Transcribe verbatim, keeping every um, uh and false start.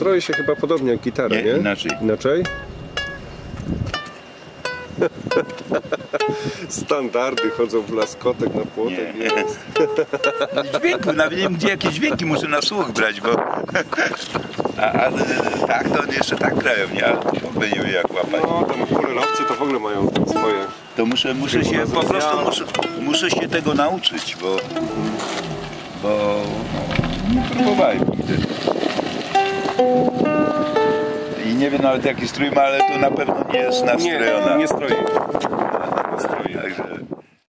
Stroi się chyba podobnie jak gitara, nie? Nie, inaczej. Inaczej? Standardy, chodzą w laskotek na płotek. Nie. Dźwięku, nawet nie wiem, gdzie jakieś dźwięki muszę na słuch brać, bo... A, a tak, to jeszcze tak grają, nie? Ale to w ogóle nie wiem, jak łapać. No, tam kurelowcy to w ogóle mają tam swoje... To muszę, muszę się, po prostu muszę, muszę się tego nauczyć, bo... Bo... No, nie próbowałem nigdy. I nie wiem nawet jaki strój ma, ale to na pewno nie jest nastrojona. Nie, nie stroi.